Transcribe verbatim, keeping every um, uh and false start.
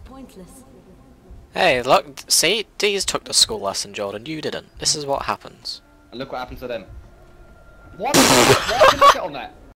pointless. Hey, look, see? Dee's took the school lesson, Jordan, you didn't. This is what happens. And look what happened to them. What? Why did I get on that?